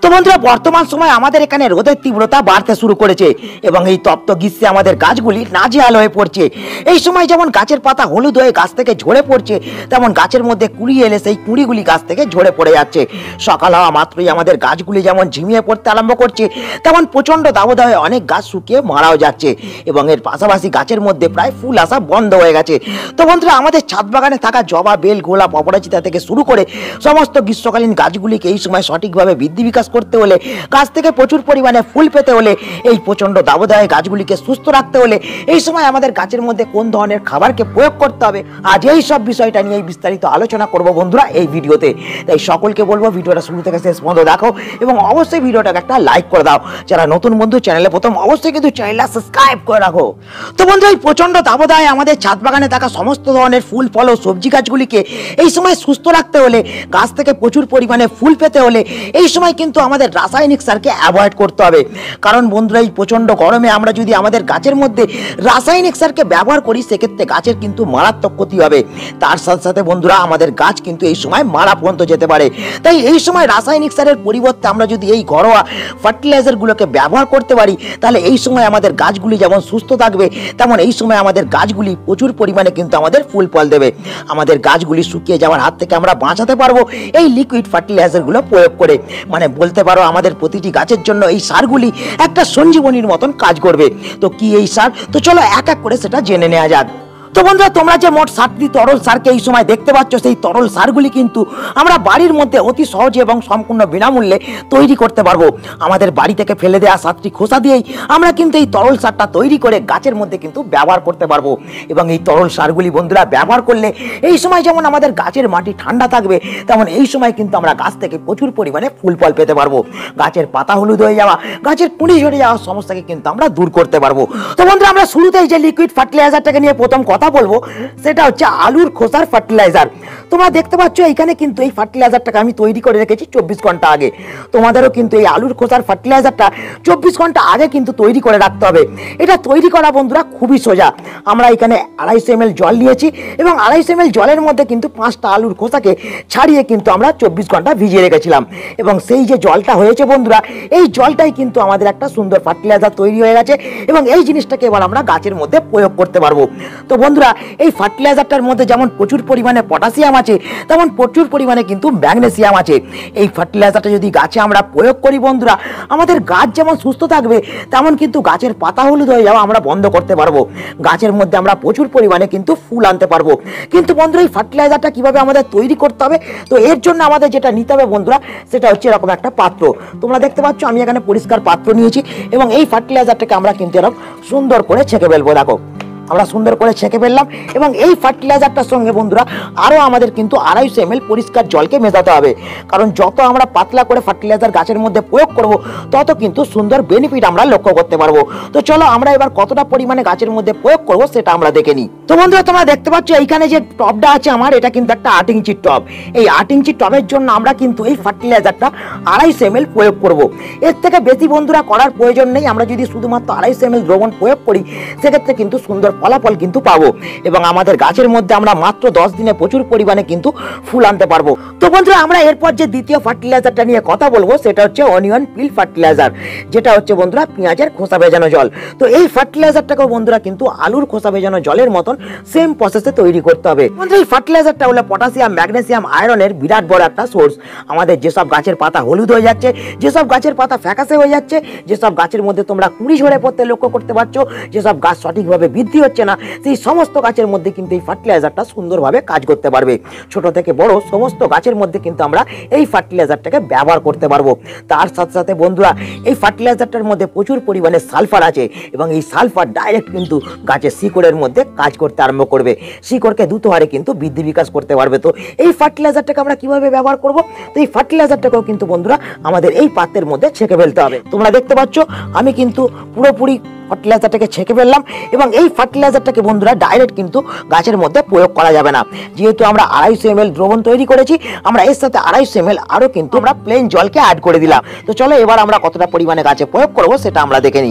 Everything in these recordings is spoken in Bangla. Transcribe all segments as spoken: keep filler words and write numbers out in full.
বন্ধুরা বর্তমান সময় আমাদের এখানে রোদের তীব্রতা বাড়তে শুরু করেছে এবং এই তপ্ত গ্রীষ্মে আমাদের গাছগুলি নাজেহাল হয়ে পড়ছে। এই সময় যেমন গাছের পাতা হলুদ হয়ে গাছ থেকে ঝরে পড়ছে, তেমন গাছের মধ্যে কুড়ি এলে সেই কুড়িগুলি গাছ থেকে ঝরে পড়ে যাচ্ছে। সকাল হওয়া মাত্রই আমাদের গাছগুলি যেমন ঝিমিয়ে পড়তে আরম্ভ করছে, তেমন প্রচন্ড দাবদাহে অনেক গাছ শুকিয়ে মারাও যাচ্ছে এবং এর পাশাপাশি গাছের মধ্যে প্রায় ফুল আসা বন্ধ হয়ে গেছে। তো বন্ধুরা আমাদের ছাদ বাগানে থাকা জবা, বেল, গোলাপ, অপরাজিতা থেকে শুরু করে সমস্ত গ্রীষ্মকালীন গাছগুলিকে এই সময় সঠিকভাবে বৃদ্ধি বিকাশ করতে হলে, গাছ থেকে প্রচুর পরিমাণে ফুল পেতে হলে, এই প্রচন্ড দাবদাহে গাছগুলিকে সুস্থ রাখতে হলে এই সময় আমাদের গাছের মধ্যে কোন ধরনের খাবারকে প্রয়োগ করতে হবে, আজ এই সব বিষয়টা নিয়ে বিস্তারিত আলোচনা করব বন্ধুরা এই ভিডিওতে। তাই সকলকে বলবো ভিডিওটা শুরু থেকে শেষ পর্যন্ত দেখো এবং অবশ্যই ভিডিওটাকে একটা লাইক করে দাও। যারা নতুন বন্ধু চ্যানেলে প্রথম অবশ্যই কিন্তু চ্যানেলটা সাবস্ক্রাইব করে রাখো। তো বন্ধুরা এই প্রচন্ড দাবদাহে আমাদের ছাদ বাগানে থাকা সমস্ত ধরনের ফুল, ফল ও সবজি গাছগুলিকে এই সময় সুস্থ রাখতে হলে, গাছ থেকে প্রচুর পরিমাণে ফুল পেতে হলে এই সময় কিন্তু আমাদের রাসায়নিক সারকে অ্যাভয়েড করতে হবে। কারণ বন্ধুরা এই প্রচন্ড গরমে আমরা যদি আমাদের গাছের মধ্যে রাসায়নিক সারকে ব্যবহার করি সেক্ষেত্রে গাছের কিন্তু মারাত্মক ক্ষতি হবে। তার সাথে সাথে বন্ধুরা আমাদের গাছ কিন্তু এই সময় মারা পর্যন্ত যেতে পারে। তাই এই সময় রাসায়নিক সারের পরিবর্তে আমরা যদি এই ঘরোয়া ফার্টিলাইজারগুলোকে ব্যবহার করতে পারি তাহলে এই সময় আমাদের গাছগুলি যেমন সুস্থ থাকবে, তেমন এই সময় আমাদের গাছগুলি প্রচুর পরিমাণে কিন্তু আমাদের ফুল ফল দেবে। আমাদের গাছগুলি শুকিয়ে যাওয়ার হাত থেকে আমরা বাঁচাতে পারবো এই লিকুইড ফার্টিলাইজারগুলো প্রয়োগ করে। মানে বলতে পারো আমাদের প্রতিটি গাছের জন্য এই সারগুলি একটা সঞ্জীবনীর মতন কাজ করবে। তো কি এই সার? তো চলো এক এক করে সেটা জেনে নেওয়া যাক। তো বন্ধুরা তোমরা যে মোট সাতটি তরল সারকে এই সময় দেখতে পাচ্ছ, সেই তরল সারগুলি কিন্তু আমরা বাড়ির মধ্যে অতি সহজে এবং সম্পূর্ণ বিনামূল্যে তৈরি করতে পারবো। আমাদের বাড়ি থেকে ফেলে দেওয়া সাতটি খোসা দিয়েই আমরা কিন্তু এই তরল সারটা তৈরি করে গাছের মধ্যে কিন্তু ব্যবহার করতে পারবো। এবং এই তরল সারগুলি বন্ধুরা ব্যবহার করলে এই সময় যেমন আমাদের গাছের মাটি ঠান্ডা থাকবে, তেমন এই সময় কিন্তু আমরা গাছ থেকে প্রচুর পরিমাণে ফুল ফল পেতে পারবো। গাছের পাতা হলুদ হয়ে যাওয়া, গাছের কুঁড়ি ঝরে যাওয়ার সমস্যাকে কিন্তু আমরা দূর করতে পারবো। তো বন্ধুরা আমরা শুরুতেই যে লিকুইড ফার্টিলাইজারটাকে নিয়ে প্রথম কথা বলবো সেটা হচ্ছে আলুর খোসার ফার্টিলাইজার। তোমরা দেখতে পাচ্ছ এখানে কিন্তু এই ফার্টিলাইজারটাকে আমি তৈরি করে রেখেছি চব্বিশ ঘন্টা আগে। তোমাদেরও কিন্তু এই আলুর খোসার ফার্টিলাইজারটা চব্বিশ ঘন্টা আগে কিন্তু তৈরি করে রাখতে হবে। এটা তৈরি করা বন্ধুরা খুবই সোজা। আমরা এখানে আড়াইশো এম এল জল নিয়েছি এবং আড়াইশো এম এল জলের মধ্যে কিন্তু পাঁচটা আলুর খোসাকে ছাড়িয়ে কিন্তু আমরা চব্বিশ ঘন্টা ভিজিয়ে রেখেছিলাম এবং সেই যে জলটা হয়েছে বন্ধুরা, এই জলটাই কিন্তু আমাদের একটা সুন্দর ফার্টিলাইজার তৈরি হয়ে গেছে এবং এই জিনিসটাকে এবার আমরা গাছের মধ্যে প্রয়োগ করতে পারবো। তো বন্ধুরা এই ফার্টিলাইজারটার মধ্যে যেমন প্রচুর পরিমাণে পটাশিয়াম আছে, তেমন প্রচুর পরিমাণে কিন্তু ম্যাগনেসিয়াম আছে। এই ফার্টিলাইজারটা যদি গাছে আমরা প্রয়োগ করি বন্ধুরা, আমাদের গাছ যেমন সুস্থ থাকবে, তেমন কিন্তু গাছের পাতা হলুদ হয়ে যাওয়া আমরা বন্ধ করতে পারবো। গাছের মধ্যে আমরা প্রচুর পরিমাণে কিন্তু ফুল আনতে পারবো। কিন্তু বন্ধুরা এই ফার্টিলাইজারটা কিভাবে আমাদের তৈরি করতে হবে? তো এর জন্য আমাদের যেটা নিতে হবে বন্ধুরা, সেটা হচ্ছে এরকম একটা পাত্র। তোমরা দেখতে পাচ্ছ আমি এখানে পরিষ্কার পাত্র নিয়েছি এবং এই ফার্টিলাইজারটাকে আমরা কিন্তু এরকম সুন্দর করে ছেঁকে ফেলবো। দেখো আমরা সুন্দর করে ছেঁকে ফেললাম এবং এই ফার্টিলাইজারটার সঙ্গে বন্ধুরা আরও আমাদের কিন্তু আড়াইশো এম এল পরিষ্কার জলকে মেশাতে হবে। কারণ যত আমরা পাতলা করে ফার্টিলাইজার গাছের মধ্যে প্রয়োগ করব, তত কিন্তু সুন্দর বেনিফিট আমরা লক্ষ্য করতে পারবো। তো চলো আমরা এবার কতটা পরিমাণে গাছের মধ্যে প্রয়োগ করব সেটা আমরা দেখে নিই। তো বন্ধুরা তোমরা দেখতে পাচ্ছ এইখানে যে টবটা আছে আমার, এটা কিন্তু একটা আট ইঞ্চির টব। এই আট ইঞ্চির টবের জন্য আমরা কিন্তু এই ফার্টিলাইজারটা আড়াইশো এম এল প্রয়োগ করব। এর থেকে বেশি বন্ধুরা করার প্রয়োজন নেই। আমরা যদি শুধুমাত্র আড়াইশো এম এল দ্রবণ প্রয়োগ করি সেক্ষেত্রে কিন্তু সুন্দর ফলাফল কিন্তু পাবো এবং আমাদের গাছের মধ্যে আমরা মাত্র দশ দিনে প্রচুর পরিমাণে কিন্তু ফুল আনতে পারবো। তো বন্ধুরা আমরা এরপর যে দ্বিতীয় ফার্টিলাইজারটা নিয়ে কথা বলবো সেটা হচ্ছে অনিয়ন পিল ফার্টিলাইজার, যেটা হচ্ছে বন্ধুরা পেঁয়াজের খোসা ভেজানো জল। তো এই ফার্টিলাইজারটাকে বন্ধুরা কিন্তু আলুর খোসা ভেজানো জলের মতন সেম প্রসেসে তৈরি করতে হবে। বন্ধুরা এই ফার্টিলাইজারটা হলো পটাশিয়াম, ম্যাগনেসিয়াম, আয়রনের বিরাট বড় একটা সোর্স। আমাদের যেসব গাছের পাতা হলুদ হয়ে যাচ্ছে, যেসব গাছের পাতা ফ্যাকাশে হয়ে যাচ্ছে, যেসব গাছের মধ্যে তোমরা কুঁড়ি ঝরে পড়তে লক্ষ্য করতে পারছো, যেসব গাছ সঠিকভাবে বৃদ্ধি হচ্ছে না, সেই সমস্ত গাছের মধ্যে কিন্তু এই ফার্টিলাইজারটা সুন্দরভাবে কাজ করতে পারবে। ছোট থেকে বড় সমস্ত গাছের মধ্যে কিন্তু আমরা এই ফার্টিলাইজারটাকে ব্যবহার করতে পারবো। তার সাথে সাথে বন্ধুরা এই ফার্টিলাইজারটার মধ্যে প্রচুর পরিমাণে সালফার আছে এবং এই সালফার ডাইরেক্ট কিন্তু গাছের শিকড়ের মধ্যে কাজ করতে আরম্ভ করবে, শিকড়কে দ্রুত হারে কিন্তু বৃদ্ধি বিকাশ করতে পারবে। তো এই ফার্টিলাইজারটাকে আমরা কিভাবে ব্যবহার করব? তো এই ফার্টিলাইজারটাকেও কিন্তু বন্ধুরা আমাদের এই পাত্রের মধ্যে ছেঁকে ফেলতে হবে। তোমরা দেখতে পাচ্ছ আমি কিন্তু পুরোপুরি ফার্টিলাইজারটাকে ছেঁকে ফেললাম এবং এই ফার্টিলাইজারটাকে বন্ধুরা ডাইরেক্ট কিন্তু গাছের মধ্যে প্রয়োগ করা যাবে না। যেহেতু আমরা আড়াইশো এম এল দ্রবণ তৈরি করেছি, আমরা এর সাথে আড়াইশো এম এল আরও কিন্তু আমরা প্লেন জলকে অ্যাড করে দিলাম। তো চলো এবার আমরা কতটা পরিমাণে গাছে প্রয়োগ করবো সেটা আমরা দেখে নিই। তো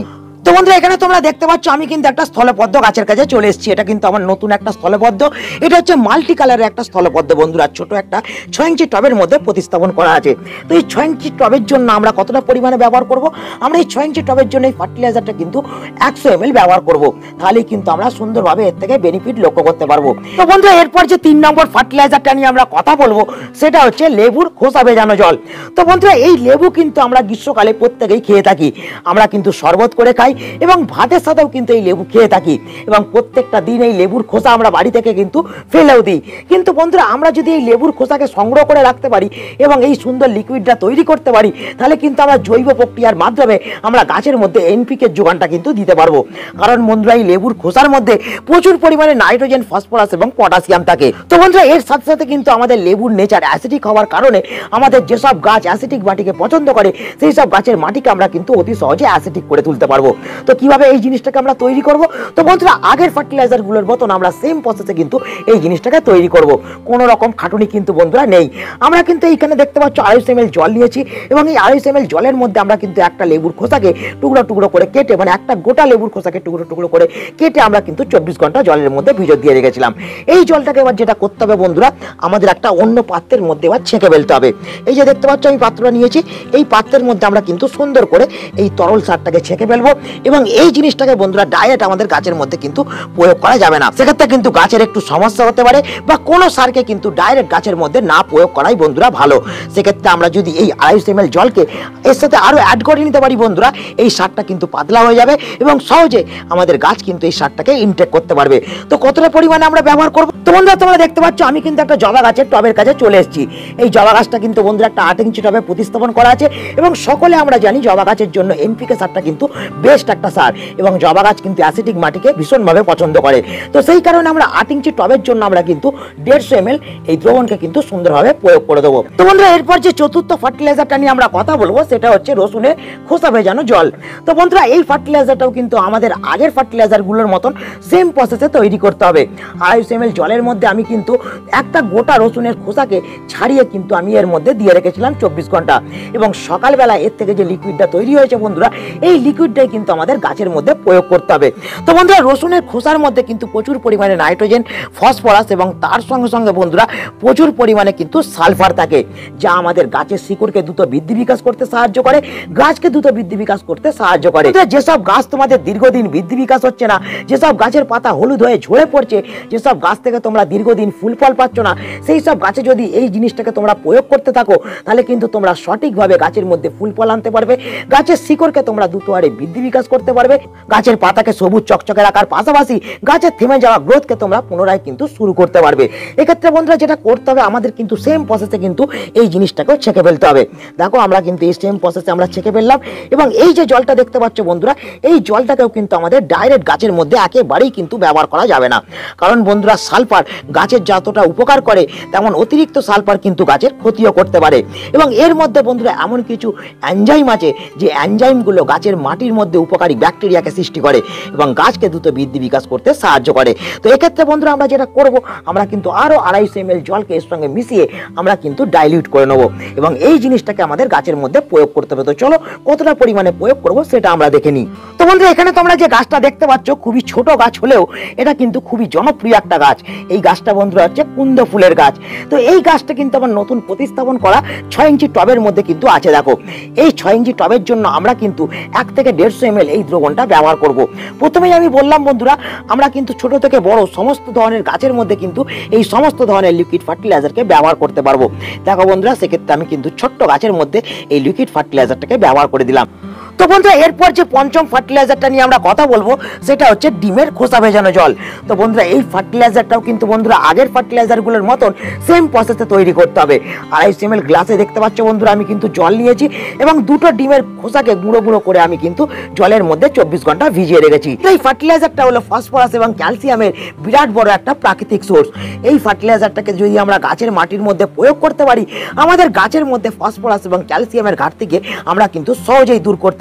তো বন্ধুরা এখানে তোমরা দেখতে পাচ্ছ আমি কিন্তু একটা স্থলপদ্ম গাছের কাছে চলে এসেছি। এটা কিন্তু আমার নতুন একটা স্থলপদ্ম। এটা হচ্ছে মাল্টি কালারের একটা স্থলপদ্ম বন্ধুরা, ছোট একটা ছয় ইঞ্চি টবের মধ্যে প্রতিস্থাপন করা আছে। তো এই ছয় ইঞ্চি টবের জন্য আমরা কতটা পরিমাণে ব্যবহার করব? আমরা এই ছয় ইঞ্চি টবের জন্য এই ফার্টিলাইজারটা কিন্তু একশো এম এল ব্যবহার করব। তাহলেই কিন্তু আমরা সুন্দরভাবে এর থেকে বেনিফিট লক্ষ্য করতে পারবো। তো বন্ধুরা এরপর যে তিন নম্বর ফার্টিলাইজারটা নিয়ে আমরা কথা বলবো সেটা হচ্ছে লেবুর খোসা ভেজানো জল। তো বন্ধুরা এই লেবু কিন্তু আমরা গ্রীষ্মকালে প্রত্যেকেই খেয়ে থাকি। আমরা কিন্তু শরবত করে খাই এবং ভাতের সাথেও কিন্তু এই লেবু খেয়ে থাকি এবং প্রত্যেকটা দিন এই লেবুর খোসা আমরা বাড়ি থেকে কিন্তু ফেলেও দিই। কিন্তু বন্ধুরা আমরা যদি এই লেবুর খোসাকে সংগ্রহ করে রাখতে পারি এবং এই সুন্দর লিকুইডটা তৈরি করতে পারি তাহলে কিন্তু আমরা জৈব প্রক্রিয়ার মাধ্যমে আমরা গাছের মধ্যে এনপিকে যোগানটা কিন্তু দিতে পারবো। কারণ বন্ধুরা এই লেবুর খোসার মধ্যে প্রচুর পরিমাণে নাইট্রোজেন, ফসফরাস এবং পটাশিয়াম থাকে। তো বন্ধুরা এর সাথে সাথে কিন্তু আমাদের লেবুর নেচার অ্যাসিডিক হওয়ার কারণে আমাদের যেসব গাছ অ্যাসিডিক মাটিকে পছন্দ করে সেই সব গাছের মাটিকে আমরা কিন্তু অতি সহজে অ্যাসিডিক করে তুলতে পারবো। তো কিভাবে এই জিনিসটাকে আমরা তৈরি করব? তো বন্ধুরা আগের ফার্টিলাইজার গুলোর মতন আমরা সেম প্রসেসে কিন্তু এই জিনিসটাকে তৈরি করব। কোনো রকম খাটুনি কিন্তু বন্ধুরা নেই। আমরা কিন্তু এইখানে দেখতে পাচ্ছ আড়াইশো এম এল জল নিয়েছি এবং এই আড়াইশো এম এল জলের মধ্যে আমরা কিন্তু একটা লেবুর খোসাকে টুকরো টুকরো করে কেটে, মানে একটা গোটা লেবুর খোসাকে টুকরো টুকরো করে কেটে আমরা কিন্তু চব্বিশ ঘন্টা জলের মধ্যে ভিজো দিয়ে রেখেছিলাম। এই জলটাকে এবার যেটা করতে হবে বন্ধুরা, আমাদের একটা অন্য পাত্রের মধ্যে এবার ছেঁকে ফেলতে হবে। এই যে দেখতে পাচ্ছ আমি পাত্রটা নিয়েছি, এই পাত্রের মধ্যে আমরা কিন্তু সুন্দর করে এই তরল সারটাকে ছেঁকে ফেলবো এবং এই জিনিসটাকে বন্ধুরা ডাইরেক্ট আমাদের গাছের মধ্যে কিন্তু প্রয়োগ করা যাবে না। সেক্ষেত্রে কিন্তু গাছের একটু সমস্যা হতে পারে বা কোনো সারকে কিন্তু ডাইরেক্ট গাছের মধ্যে না প্রয়োগ করাই বন্ধুরা ভালো। সেক্ষেত্রে আমরা যদি এই আড়াইশো এম এল জলকে এর সাথে আরো অ্যাড করে নিতে পারি বন্ধুরা, এই সারটা কিন্তু পাতলা হয়ে যাবে এবং সহজে আমাদের গাছ কিন্তু এই সারটাকে ইনটেক করতে পারবে। তো কতটা পরিমাণে আমরা ব্যবহার করবো? তো বন্ধুরা তোমরা দেখতে পাচ্ছ আমি কিন্তু একটা জবা গাছের টবের কাছে চলে এসেছি। এই জবা গাছটা কিন্তু বন্ধুরা একটা আট ইঞ্চি টবে প্রতিস্থাপন করা আছে এবং সকলে আমরা জানি জবা গাছের জন্য এনপিকে সারটা কিন্তু বেস্ট একটা সার এবং জবা গাছ কিন্তু অ্যাসিডিক মাটিকে ভীষণভাবে পছন্দ করে। তো সেই কারণে আমরা আট ইঞ্চি টবের জন্য আমরা কিন্তু দেড়শো এম এল এই দ্রবণকে কিন্তু সুন্দরভাবে প্রয়োগ করে দেবো। তো বন্ধুরা এরপর যে চতুর্থ ফার্টিলাইজারটা নিয়ে আমরা কথা বলবো সেটা হচ্ছে রসুনের খোসা ভেজানো জল। তো বন্ধুরা এই ফার্টিলাইজারটাও কিন্তু আমাদের আগের ফার্টিলাইজার গুলোর মতন সেম প্রসেসে তৈরি করতে হবে। আড়াইশো এম এল জলের মধ্যে আমি কিন্তু একটা গোটা রসুনের খোসাকে ছাড়িয়ে কিন্তু আমি এর মধ্যে দিয়ে রেখেছিলাম চব্বিশ ঘন্টা এবং সকালবেলা এর থেকে যে লিকুইডটা তৈরি হয়েছে বন্ধুরা, এই লিকুইডটাই কিন্তু আমাদের গাছের মধ্যে প্রয়োগ করতে হবে। তো বন্ধুরা রসুনের খোসার মধ্যে কিন্তু প্রচুর পরিমাণে নাইট্রোজেন, ফসফরাস এবং তার সঙ্গে সঙ্গে বন্ধুরা প্রচুর পরিমাণে কিন্তু সালফার থাকে, যা আমাদের গাছের শিকড়কে দ্রুত বৃদ্ধি বিকাশ করতে সাহায্য করে, গাছকে দ্রুত বৃদ্ধি বিকাশ করতে সাহায্য করে। যেসব গাছ তোমাদের দীর্ঘদিন বৃদ্ধি বিকাশ হচ্ছে না, যেসব গাছের পাতা হলুদ হয়ে ঝরে পড়ছে, যেসব গাছ থেকে তোমরা দীর্ঘদিন ফুল ফল পাচ্ছ না, সেই সব গাছে যদি এই জিনিসটাকে তোমরা প্রয়োগ করতে থাকো তাহলে কিন্তু তোমরা সঠিকভাবে গাছের মধ্যে ফুল ফল আনতে পারবে, গাছের শিকড়কে তোমরা দ্রুত হারে বৃদ্ধি বিকাশ করতে পারবে, গাছের পাতাকে সবুজ চকচকে রাখার পাশাপাশি গাছের থেমে যাওয়া গ্রোথকে তোমরা পুনরায় কিন্তু শুরু করতে পারবে। এক্ষেত্রে বন্ধুরা যেটা করতে হবে আমাদের কিন্তু সেম প্রসেসে কিন্তু এই জিনিসটাকেও ছেঁকে ফেলতে হবে। দেখো আমরা কিন্তু এই সেম প্রসেসে আমরা ছেঁকে ফেললাম এবং এই যে জলটা দেখতে পাচ্ছ বন্ধুরা, এই জলটাকেও কিন্তু আমাদের ডাইরেক্ট গাছের মধ্যে একেবারেই কিন্তু ব্যবহার করা যাবে না। কারণ বন্ধুরা সালফার গাছের যতটা উপকার করে তেমন অতিরিক্ত সালফার কিন্তু গাছের ক্ষতিও করতে পারে এবং এর মধ্যে বন্ধুরা এমন কিছু এনজাইম আছে যে এনজাইমগুলো গাছের মাটির মধ্যে উপকারী ব্যাকটেরিয়াকে সৃষ্টি করে এবং গাছকে দ্রুত বৃদ্ধি বিকাশ করতে সাহায্য করে। তো এক্ষেত্রে বন্ধুরা আমরা যেটা করব, আমরা কিন্তু আরো আড়াইশো এম এল জলকে এর সঙ্গে মিশিয়ে আমরা কিন্তু ডাইলিউট করে নেবো এবং এই জিনিসটাকে আমাদের গাছের মধ্যে প্রয়োগ করতে হবে। তো চলো কতটা পরিমাণে প্রয়োগ করব সেটা আমরা দেখে নিই। তো বন্ধুরা এখানে তোমরা যে গাছটা দেখতে পাচ্ছ খুবই ছোট গাছ হলেও এটা কিন্তু খুবই জনপ্রিয় একটা গাছ। এই গাছটা বন্ধুরা হচ্ছে কুন্দ ফুলের গাছ। তো এই গাছটা কিন্তু আমার নতুন প্রতিস্থাপন করা ছয় ইঞ্চি টবের মধ্যে কিন্তু আছে। দেখো এই ছয় ইঞ্চি টবের জন্য আমরা কিন্তু এক থেকে দেড়শো এম এল এই দ্রবণটা ব্যবহার করব। প্রথমেই আমি বললাম বন্ধুরা আমরা কিন্তু ছোট থেকে বড় সমস্ত ধরনের গাছের মধ্যে কিন্তু এই সমস্ত ধরনের লিকুইড ফার্টিলাইজারকে ব্যবহার করতে পারবো। দেখো বন্ধুরা সেক্ষেত্রে আমি কিন্তু ছোট্ট গাছের মধ্যে এই লিকুইড ফার্টিলাইজারটাকে ব্যবহার করে দিলাম। তো বন্ধুরা এরপর যে পঞ্চম ফার্টিলাইজারটা নিয়ে আমরা কথা বলবো সেটা হচ্ছে ডিমের খোসা ভেজানো জল। তো বন্ধুরা এই ফার্টিলাইজারটাও কিন্তু বন্ধুরা আগের ফার্টিলাইজারগুলোর মতন সেম প্রসেসে তৈরি করতে হবে। আড়াইশো এম এল গ্লাসে দেখতে পাচ্ছ বন্ধুরা আমি কিন্তু জল নিয়েছি এবং দুটো ডিমের খোসাকে গুঁড়ো গুঁড়ো করে আমি কিন্তু জলের মধ্যে চব্বিশ ঘন্টা ভিজিয়ে রেখেছি। এই ফার্টিলাইজারটা হলো ফসফরাস এবং ক্যালসিয়ামের বিরাট বড় একটা প্রাকৃতিক সোর্স। এই ফার্টিলাইজারটাকে যদি আমরা গাছের মাটির মধ্যে প্রয়োগ করতে পারি আমাদের গাছের মধ্যে ফসফরাস এবং ক্যালসিয়ামের ঘাটতিকে আমরা কিন্তু সহজেই দূর করতে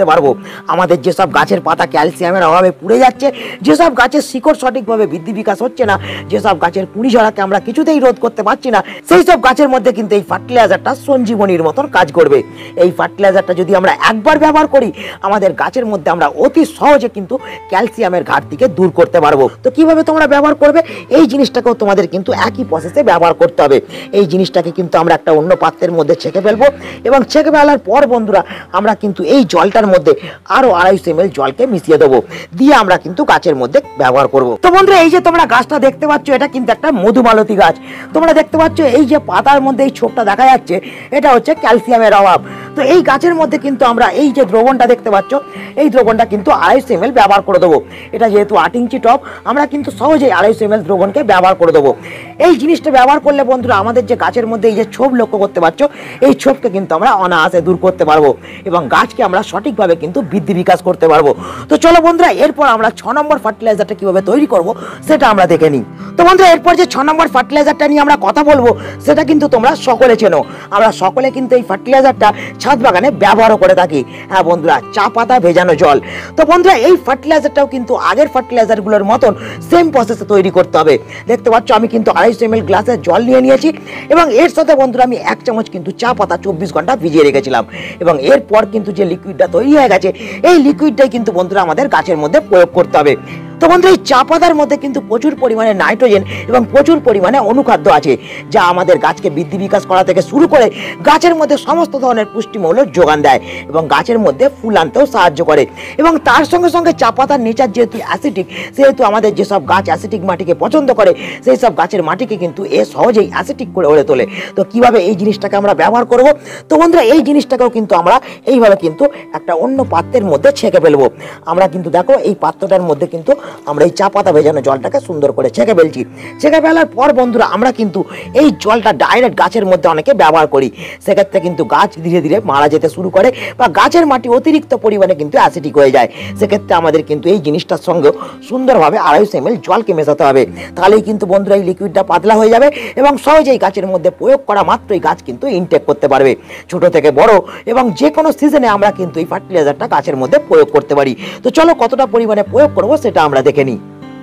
পারবো। আমাদের যেসব গাছের পাতা ক্যালসিয়ামের অভাবে পুড়ে যাচ্ছে, যেসব গাছের শিকড় সঠিকভাবে বৃদ্ধি বিকাশ হচ্ছে না, যেসব গাছের কুড়ি ঝরাকে আমরা কিছুতেই রোধ করতে পারছি না, সেই সব গাছের মধ্যে কিন্তু এই ফার্টিলাইজারটা সঞ্জীবনীর মতন কাজ করবে। এই ফার্টিলাইজারটা যদি আমরা একবার ব্যবহার করি, আমাদের গাছের মধ্যে আমরা অতি সহজে কিন্তু ক্যালসিয়ামের ঘাটতিকে দূর করতে পারবো। তো কিভাবে তোমরা ব্যবহার করবে, এই জিনিসটাকেও তোমাদের কিন্তু একই প্রসেসে ব্যবহার করতে হবে। এই জিনিসটাকে কিন্তু আমরা একটা অন্য পাত্রের মধ্যে ছেঁকে ফেলবো এবং ছেঁকে ফেলার পর বন্ধুরা আমরা কিন্তু এই জলটার মধ্যে আরো আড়াইশো এম এল জলকে মিশিয়ে দেবো, দিয়ে আমরা কিন্তু গাছের মধ্যে ব্যবহার করব। তো বন্ধুরা এই যে তোমরা গাছটা দেখতে পাচ্ছ, এটা কিন্তু একটা মধুমালতী গাছ। তোমরা দেখতে পাচ্ছ এই যে পাতার মধ্যে এই ছোপটা দেখা যাচ্ছে, এটা হচ্ছে ক্যালসিয়ামের অভাব। তো এই গাছের মধ্যে কিন্তু আমরা এই যে দ্রবণটা দেখতে পাচ্ছ, এই দ্রবণটা কিন্তু আড়াইশো এম এল ব্যবহার করে দেবো। এটা যেহেতু আট ইঞ্চি টব, আমরা কিন্তু সহজেই আড়াইশো এম এল দ্রবণকে ব্যবহার করে দেবো। এই জিনিসটা ব্যবহার করলে বন্ধুরা আমাদের যে গাছের মধ্যে এই যে ছোপ লক্ষ্য করতে পারছো, এই ছোপকে কিন্তু আমরা অনায়াসে দূর করতে পারবো এবং গাছকে আমরা সঠিকভাবে কিন্তু বৃদ্ধি বিকাশ করতে পারবো। তো চলো বন্ধুরা, এরপর আমরা ছ নম্বর ফার্টিলাইজারটা কিভাবে তৈরি করব সেটা আমরা দেখে নিই। তো বন্ধুরা এরপর যে ছ নম্বর ফার্টিলাইজারটা নিয়ে আমরা কথা বলবো, সেটা কিন্তু তোমরা সকলে চেনো। আমরা সকলে কিন্তু এই ফার্টিলাইজারটা ছাদ বাগানে ব্যবহারও করে থাকি। হ্যাঁ বন্ধুরা, চা পাতা ভেজানো জল। তো বন্ধুরা এই ফার্টিলাইজারটাও কিন্তু আগের ফার্টিলাইজারগুলোর মতন সেম প্রসেসে তৈরি করতে হবে। দেখতে পাচ্ছ আমি কিন্তু আড়াইশো এম এল গ্লাসের জল নিয়ে নিয়েছি এবং এর সাথে বন্ধুরা আমি এক চামচ কিন্তু চা পাতা চব্বিশ ঘন্টা ভিজিয়ে রেখেছিলাম এবং এরপর কিন্তু যে লিকুইডটা তৈরি হয়ে গেছে, এই লিকুইডটাই কিন্তু বন্ধুরা আমাদের গাছের মধ্যে প্রয়োগ করতে হবে। তো বন্ধুরা এই চা পাতার মধ্যে কিন্তু প্রচুর পরিমাণে নাইট্রোজেন এবং প্রচুর পরিমাণে অনুখাদ্য আছে, যা আমাদের গাছকে বৃদ্ধি বিকাশ করা থেকে শুরু করে গাছের মধ্যে সমস্ত ধরনের পুষ্টিমূল্য যোগান দেয় এবং গাছের মধ্যে ফুল আনতেও সাহায্য করে। এবং তার সঙ্গে সঙ্গে চা পাতার নেচার যেহেতু অ্যাসিডিক, সেহেতু আমাদের যেসব গাছ অ্যাসিডিক মাটিকে পছন্দ করে, সেই সব গাছের মাটিকে কিন্তু এ সহজেই অ্যাসিডিক করে গড়ে তোলে। তো কিভাবে এই জিনিসটাকে আমরা ব্যবহার করব, তো বন্ধুরা এই জিনিসটাকেও কিন্তু আমরা এইভাবে কিন্তু একটা অন্য পাত্রের মধ্যে ছেঁকে ফেলবো। আমরা কিন্তু দেখো এই পাত্রটার মধ্যে কিন্তু আমরা এই চা পাতা ভেজানো জলটাকে সুন্দর করে ছেঁকে ফেলছি। ছেঁকে ফেলার পর বন্ধুরা আমরা কিন্তু এই জলটা ডাইরেক্ট গাছের মধ্যে অনেকে ব্যবহার করি, সেক্ষেত্রে কিন্তু গাছ ধীরে ধীরে মারা যেতে শুরু করে বা গাছের মাটি অতিরিক্ত পরিমাণে কিন্তু অ্যাসিডিক হয়ে যায়। সেক্ষেত্রে আমাদের কিন্তু এই জিনিসটার সঙ্গে সুন্দরভাবে আড়াইশো এম এল জলকে মেশাতে হবে, তাহলেই কিন্তু বন্ধুরা এই লিকুইডটা পাতলা হয়ে যাবে এবং সহজেই গাছের মধ্যে প্রয়োগ করা মাত্রই গাছ কিন্তু ইনটেক করতে পারবে, ছোট থেকে বড় এবং যে কোনো সিজনে আমরা কিন্তু এই ফার্টিলাইজারটা গাছের মধ্যে প্রয়োগ করতে পারি। তো চলো কতটা পরিমাণে প্রয়োগ করবো সেটা আমরা দেখে নিই।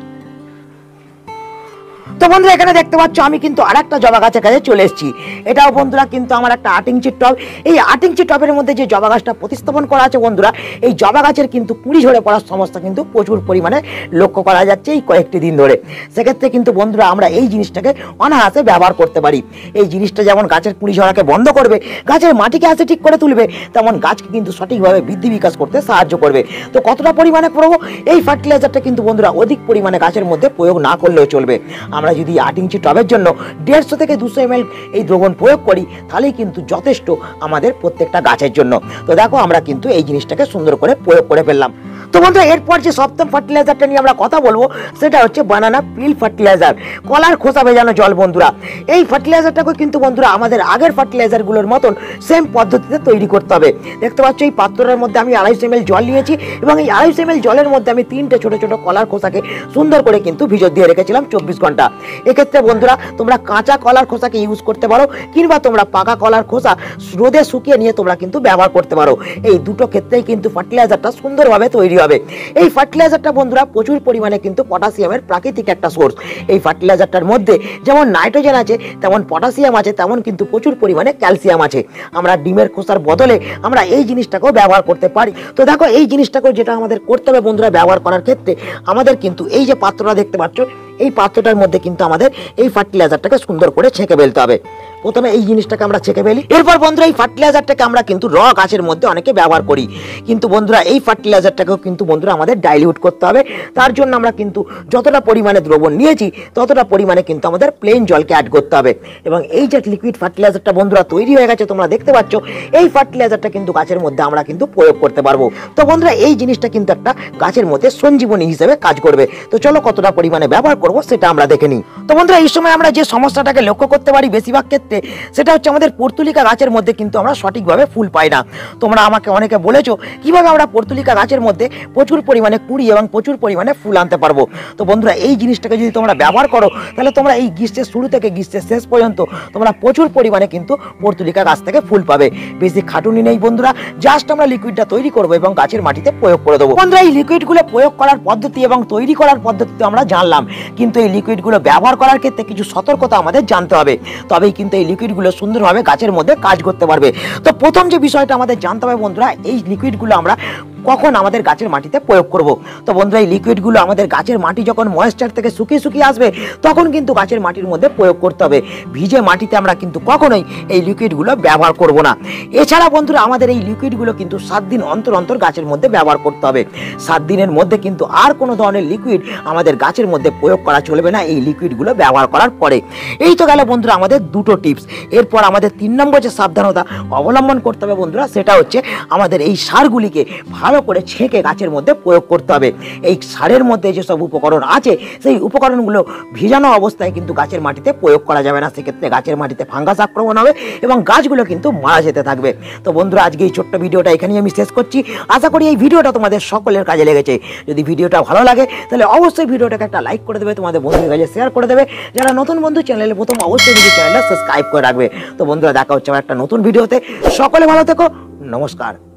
তো বন্ধুরা এখানে দেখতে পাচ্ছ আমি কিন্তু আর একটা জবা গাছের কাছে চলে এসেছি। এটাও বন্ধুরা কিন্তু আমার একটা আট ইঞ্চির টব। এই আট ইঞ্চি টবের মধ্যে যে জবা গাছটা প্রতিস্থাপন করা আছে বন্ধুরা, এই জবা গাছের কিন্তু কুড়ি ঝরে পড়ার সমস্যা কিন্তু প্রচুর পরিমাণে লক্ষ্য করা যাচ্ছে এই কয়েকটি দিন ধরে। সেক্ষেত্রে কিন্তু বন্ধুরা আমরা এই জিনিসটাকে অনায়াসে ব্যবহার করতে পারি। এই জিনিসটা যেমন গাছের কুড়ি ঝরাকে বন্ধ করবে, গাছের মাটিকে অ্যাসিডিক করে তুলবে, তেমন গাছকে কিন্তু সঠিকভাবে বৃদ্ধি বিকাশ করতে সাহায্য করবে। তো কতটা পরিমাণে করবো, এই ফার্টিলাইজারটা কিন্তু বন্ধুরা অধিক পরিমাণে গাছের মধ্যে প্রয়োগ না করলেও চলবে। আমরা যদি আট ইঞ্চি টবের জন্য দেড়শো থেকে দুশো এম এল এই দ্রবণ প্রয়োগ করি, তাহলেই কিন্তু যথেষ্ট আমাদের প্রত্যেকটা গাছের জন্য। তো দেখো আমরা কিন্তু এই জিনিসটাকে সুন্দর করে প্রয়োগ করে ফেললাম। তো বন্ধুরা এরপর যে সপ্তম ফার্টিলাইজারটা নিয়ে আমরা কথা বলবো, সেটা হচ্ছে বানানা পিল ফার্টিলাইজার, কলার খোসা ভেজানো জল। বন্ধুরা এই ফার্টিলাইজারটাকে কিন্তু বন্ধুরা আমাদের আগের ফার্টিলাইজারগুলোর মতন সেম পদ্ধতিতে তৈরি করতে হবে। দেখতে পাচ্ছ এই পাত্রটার মধ্যে আমি আড়াইশো এম এল জল নিয়েছি এবং এই আড়াইশো এম এল জলের মধ্যে আমি তিনটে ছোট ছোট কলার খোসাকে সুন্দর করে কিন্তু ভিজত দিয়ে রেখেছিলাম চব্বিশ ঘন্টা। এক্ষেত্রে বন্ধুরা তোমরা কাঁচা কলার খোসাকে ইউজ করতে পারো, কিংবা তোমরা পাকা কলার খোসা রোদে শুকিয়ে নিয়ে তোমরা কিন্তু ব্যবহার করতে পারো। এই দুটো ক্ষেত্রেই কিন্তু ফার্টিলাইজারটা সুন্দরভাবে তৈরি হবে। এই ফার্টিলাইজারটা বন্ধুরা প্রচুর পরিমাণে কিন্তু পটাশিয়ামের প্রাকৃতিক একটা সোর্স। এই ফার্টিলাইজারটার মধ্যে যেমন নাইট্রোজেন আছে, তেমন পটাশিয়াম আছে, তেমন কিন্তু প্রচুর পরিমাণে ক্যালসিয়াম আছে। আমরা ডিমের খোসার বদলে আমরা এই জিনিসটাকেও ব্যবহার করতে পারি। তো দেখো এই জিনিসটাকেও যেটা আমাদের করতে হবে বন্ধুরা ব্যবহার করার ক্ষেত্রে, আমাদের কিন্তু এই যে পাত্রটা দেখতে পাচ্ছ, এই পাত্রটার মধ্যে কিন্তু আমাদের এই ফার্টিলাইজারটাকে সুন্দর করে ছেঁকে ফেলতে হবে। প্রথমে এই জিনিসটাকে আমরা ছেঁকে ফেলি। এরপর বন্ধুরা এই ফার্টিলাইজারটাকে আমরা কিন্তু র গাছের মধ্যে অনেকে ব্যবহার করি, কিন্তু বন্ধুরা এই ফার্টিলাইজারটাকেও কিন্তু বন্ধুরা আমাদের ডাইলিউট করতে হবে। তার জন্য আমরা কিন্তু যতটা পরিমাণে দ্রবণ নিয়েছি ততটা পরিমাণে কিন্তু আমাদের প্লেন জলকে অ্যাড করতে হবে। এবং এই যে লিকুইড ফার্টিলাইজারটা বন্ধুরা তৈরি হয়ে গেছে তোমরা দেখতে পাচ্ছ, এই ফার্টিলাইজারটা কিন্তু গাছের মধ্যে আমরা কিন্তু প্রয়োগ করতে পারবো। তো বন্ধুরা এই জিনিসটা কিন্তু একটা গাছের মধ্যে সঞ্জীবনী হিসেবে কাজ করবে। তো চলো কতটা পরিমাণে ব্যবহার করবো সেটা আমরা দেখে নিই। তো বন্ধুরা এই সময় আমরা যে সমস্যাটাকে লক্ষ্য করতে পারি বেশিরভাগ ক্ষেত্রে, ক্ষেত্রে সেটা হচ্ছে আমাদের পর্তুলিকা গাছের মধ্যে কিন্তু আমরা সঠিকভাবে ফুল পাই না। তোমরা আমাকে অনেকে বলেছো কিভাবে আমরা পর্তুলিকা গাছের মধ্যে প্রচুর পরিমাণে কুড়ি এবং প্রচুর পরিমাণে ফুল আনতে পারবো। তো বন্ধুরা এই জিনিসটাকে যদি তোমরা ব্যবহার করো তাহলে তোমরা এই গ্রীষ্মের শুরু থেকে গ্রীষ্মের শেষ পর্যন্ত তোমরা প্রচুর পরিমাণে কিন্তু পর্তুলিকা গাছ থেকে ফুল পাবে। বেশি খাটুনি নেই বন্ধুরা, জাস্ট আমরা লিকুইডটা তৈরি করবো এবং গাছের মাটিতে প্রয়োগ করে দেবো। বন্ধুরা এই লিকুইডগুলো প্রয়োগ করার পদ্ধতি এবং তৈরি করার পদ্ধতি আমরা জানলাম, কিন্তু এই লিকুইডগুলো ব্যবহার করার ক্ষেত্রে কিছু সতর্কতা আমাদের জানতে হবে, তবেই কিন্তু এই লিকুইডগুলো সুন্দরভাবে গাছের মধ্যে কাজ করতে পারবে। তো প্রথম যে বিষয়টা আমাদের জানতে হবে বন্ধুরা, এই লিকুইডগুলো আমরা কখন আমাদের গাছের মাটিতে প্রয়োগ করব। তো বন্ধুরা এই লিকুইডগুলো আমাদের গাছের মাটি যখন ময়েশ্চার থেকে শুকিয়ে শুকিয়ে আসবে তখন কিন্তু গাছের মাটির মধ্যে প্রয়োগ করতে হবে। ভিজে মাটিতে আমরা কিন্তু কখনোই এই লিকুইডগুলো ব্যবহার করব না। এছাড়া বন্ধুরা আমাদের এই লিকুইডগুলো কিন্তু সাত দিন অন্তর অন্তর গাছের মধ্যে ব্যবহার করতে হবে। সাত দিনের মধ্যে কিন্তু আর কোনো ধরনের লিকুইড আমাদের গাছের মধ্যে প্রয়োগ করা চলবে না এই লিকুইডগুলো ব্যবহার করার পরে। এই তো গেল বন্ধুরা আমাদের দুটো টিপস। এরপর আমাদের তিন নম্বর যে সাবধানতা অবলম্বন করতে হবে বন্ধুরা, সেটা হচ্ছে আমাদের এই সারগুলিকে ভালো করে ছেঁকে গাছের মধ্যে প্রয়োগ করতে হবে। এই সারের মধ্যে যেসব উপকরণ আছে সেই উপকরণগুলো ভিজানো অবস্থায় কিন্তু গাছের মাটিতে প্রয়োগ করা যাবে না, সেক্ষেত্রে গাছের মাটিতে ফাঙ্গাস আক্রমণ হবে এবং গাছগুলো কিন্তু মারা যেতে থাকবে। তো বন্ধুরা আজকে এই ছোট্ট ভিডিওটা এখানেই আমি শেষ করছি। আশা করি এই ভিডিওটা তোমাদের সকলের কাজে লেগেছে। যদি ভিডিওটা ভালো লাগে তাহলে অবশ্যই ভিডিওটাকে একটা লাইক করে দেবে, তোমাদের বন্ধুদের কাছে শেয়ার করে দেবে। যারা নতুন বন্ধু চ্যানেলে প্রথম অবশ্যই ভিডিও চ্যানেলটা সাবস্ক্রাইব করে রাখবে। তো বন্ধুরা দেখা হচ্ছে আমার একটা নতুন ভিডিওতে। সকলে ভালো থেকো, নমস্কার।